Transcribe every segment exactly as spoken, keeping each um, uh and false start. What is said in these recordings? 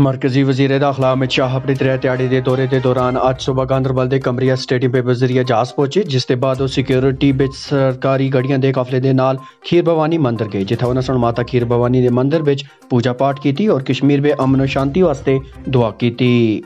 मरकजी वजीर दाखिला अमित शाह अपने त्रै ध्याड़े के दौरे के दौरान अज सुबह गांधरबल के कमरिया स्टेडियम पे बजरिया जहाज पहुंचे, जिसके बाद वो सिक्योरिटी बिच सरकारी गड्डियां के काफले के नाल खीर भवानी मंदिर गए, जिथे उन्होंने माता खीर भवानी के मंदिर विच पूजा पाठ की और कश्मीर में अमन और शांति वास्ते दुआ की।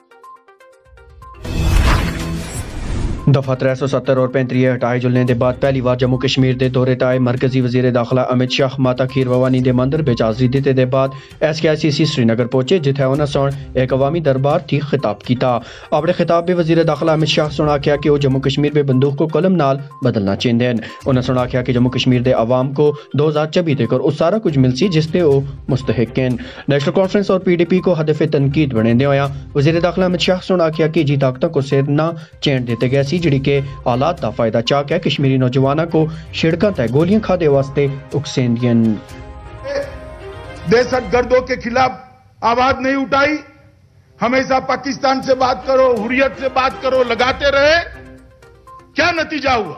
दफा त्रै सौ सत्तर और पैंतरी हटाए जुलने के बाद पहली बार जम्मू कश्मीर के दौरे आए मरकजी वजीर दाखिला अमित शाह माता खीर भवानी के मंदिर में हाजिरी देते के बाद एस के आई सी सी श्रीनगर पहुंचे, जिथे उन्होंने एक अवामी दरबार थी खिताब किया। अपने खिताब में वजीर दाखिला अमित शाह सुन आख्या कि वो जम्मू कश्मीर में बंदूक को कलम नाल बदलना चाहते हैं। उन्होंने सुन आख्या कि जम्मू कश्मीर के अवाम को दो हजार चौबी तक और सारा कुछ मिलसी जिससे वो मुस्तहिक हैं। नेशनल कॉन्फ्रेंस और पी डी पी को हदफ तनकीद बने होया वजीर दाखिला अमित शाह सुन आख्या कि जी ताकतों को सिर न चैन देते गए जिड़ी के हालात का फायदा चाक है कश्मीरी नौजवानों को शिड़कों तय गोलियां खादे वास्ते उकसेंदियन। दहशतगर्दों के खिलाफ आवाज नहीं उठाई, हमेशा पाकिस्तान से बात करो, हुर्रियत से बात करो लगाते रहे। क्या नतीजा हुआ?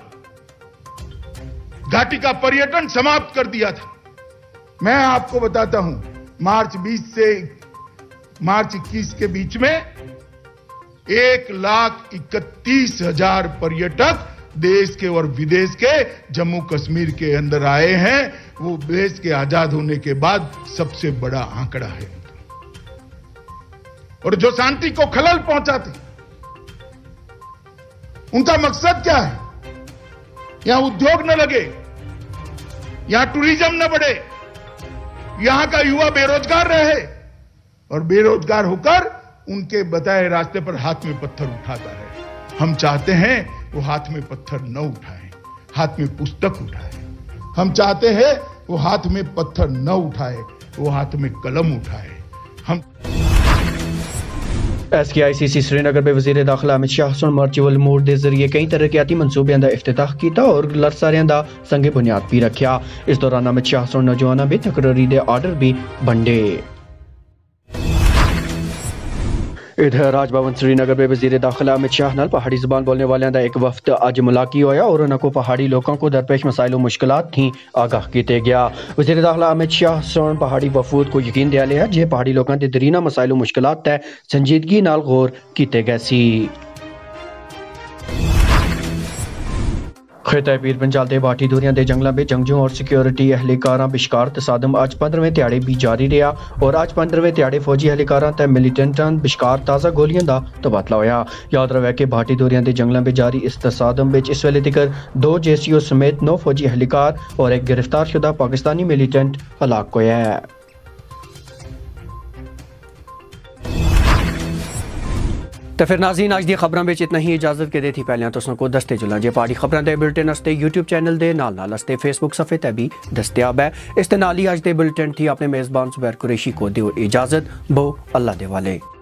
घाटी का पर्यटन समाप्त कर दिया था। मैं आपको बताता हूं, मार्च बीस से मार्च इक्कीस के बीच में एक लाख इकतीस हजार पर्यटक देश के और विदेश के जम्मू कश्मीर के अंदर आए हैं। वो देश के आजाद होने के बाद सबसे बड़ा आंकड़ा है। और जो शांति को खलल पहुंचाते, उनका मकसद क्या है? यहां उद्योग न लगे, यहां टूरिज्म न बढ़े, यहां का युवा बेरोजगार रहे और बेरोजगार होकर उनके बताए रास्ते पर हाथ में पत्थर उठाता है। हम चाहते हैं वो हाथ में पत्थर न उठाए, हाथ में पुस्तक उठाए। हम चाहते हैं वो हाथ में पत्थर न उठाए, वो हाथ में कलम उठाए। हम एस के आई सी सी श्रीनगर में वजीर दाखिला अमित शाह सुन वर्चुअल मोड के जरिए कई तरक्याती मनसूबों का इफ्तिताह किया और लरसारियां का संगे बुनियाद भी रखा। इस दौरान अमित शाह सुन नौजवानों में तकरीरी के आर्डर भी बंडे। इधर राजभवन श्रीनगर में वजीर दाखिला अमित शाह नाल पहाड़ी जबान बोलने वालों का एक वफ्द अज मुलाकी होया और उन्होंने पहाड़ी लोगों को दरपेश मसाइलों मुश्किलात थी आगाह किया गया। वजीर दाखिला अमित शाह सोन पहाड़ी वफूद को यकीन दिया है जे पहाड़ी लोगों के दरीना मसाइलों मुश्किलात तय संजीदगी नाल गौर किए गए सी। खिता पीर पंजाल के बाटी दूरियां के जंगलों में जंगजू और सिक्योरिटी एहलकारां बिशकार तसादम अज पंद्रहवें दिहाड़े भी जारी रहा और अज पंद्रहवें दिहाड़े फौजी एहलकारां ते मिलिटेंटां बिशकार ताज़ा गोलियां का तबादला होया। याद रहे कि बाटी दूरियां के जंगलों में जारी इस तसादम में इस वेले तक दो जे सी ओ समेत नौ फौजी एहलकार और एक गिरफ्तार शुदा पाकिस्तानी मिलिटेंट हलाक होया है। तो फिर नाज़रीन अज दी खबरां विच इतना ही इजाजत के देती पहले तुसां को दस्ते जुलां जे पहाड़ी खबरां दे बुलेटिन वास्ते यूट्यूब चैनल दे नाल नाल वास्ते फेसबुक सफ़े ते भी दस्तयाब है। इस ते नाल ही अज दे बुलेटिन थी अपने मेज़बान ज़ुबैर कुरैशी को दिओ इजाजत। बो अल्लाह दे वाले।